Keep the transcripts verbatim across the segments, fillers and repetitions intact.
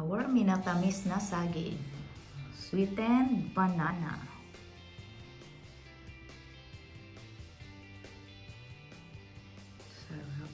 our minatamis na saging. Sweetened banana. Sarap.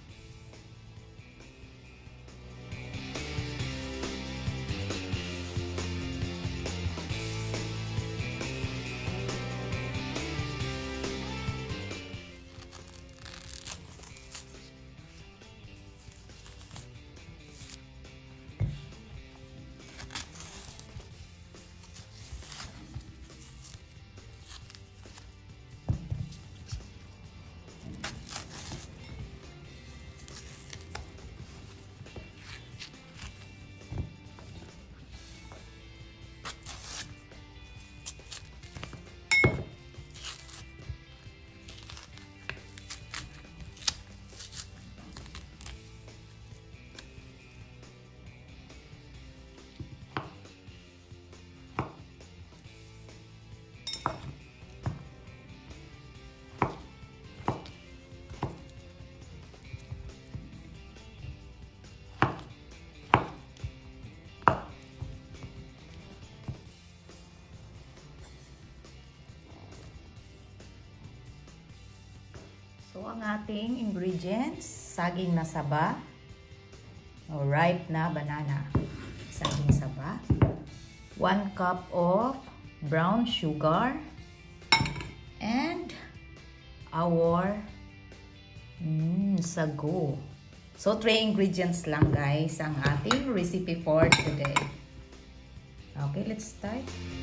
So, ang ating ingredients, saging na saba, o ripe na banana, saging saba, one cup of brown sugar, and our mm, sago. So, three ingredients lang guys ang ating recipe for today. Okay, let's start.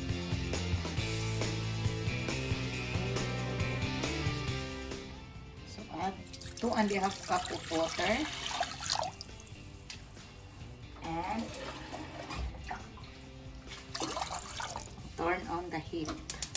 Two and a half cup of water and turn on the heat.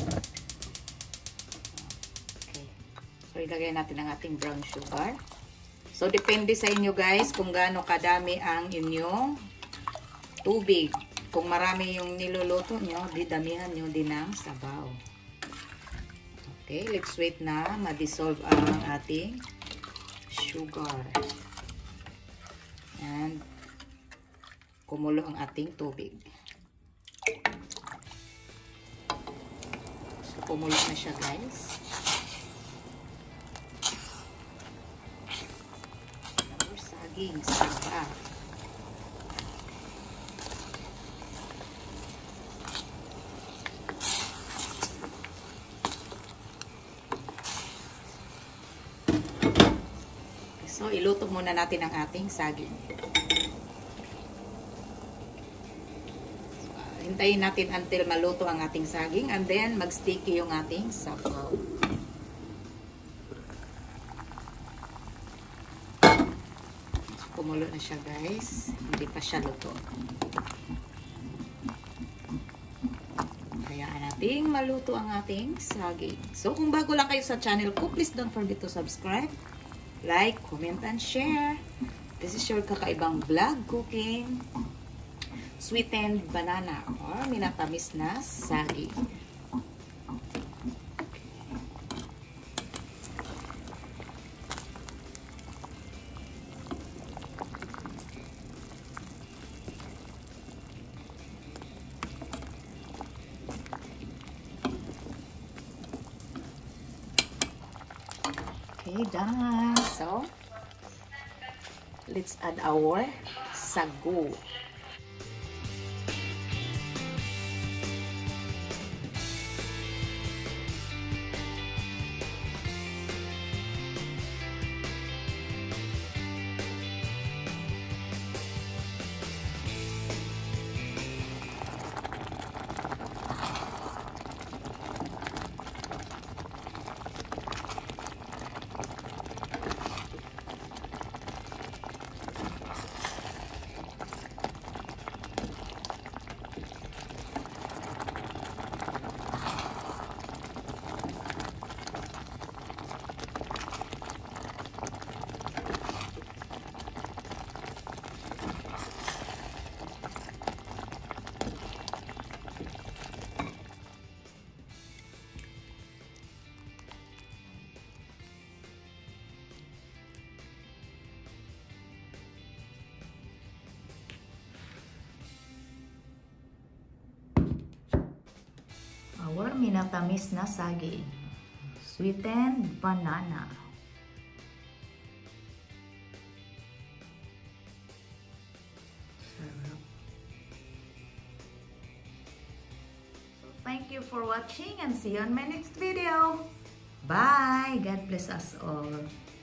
Okay. So ilagay natin ang ating brown sugar. So depende sa inyo guys kung gaano kadami ang inyong tubig. Kung marami yung niluluto nyo, didamihan nyo din ng sabaw. Okay, let's wait na ma-dissolve ang ating sugar. And kumulo ang ating tubig. So, kumulo na siya guys. Our saging, saba. So, iluto muna natin ang ating saging. So, hintayin natin until maluto ang ating saging and then mag-sticky yung ating sabaw. So, kumulo na siya guys. Hindi pa siya luto. Hayaan nating maluto ang ating saging. So, kung bago lang kayo sa channel ko, please don't forget to subscribe. Like, comment, and share. This is your kakaibang vlog cooking sweetened banana or minatamis na saging. Okay, done. So, let's add our sago. minatamis na saging. Sweetened banana. Sarap. So, thank you for watching and see you on my next video. Bye! God bless us all.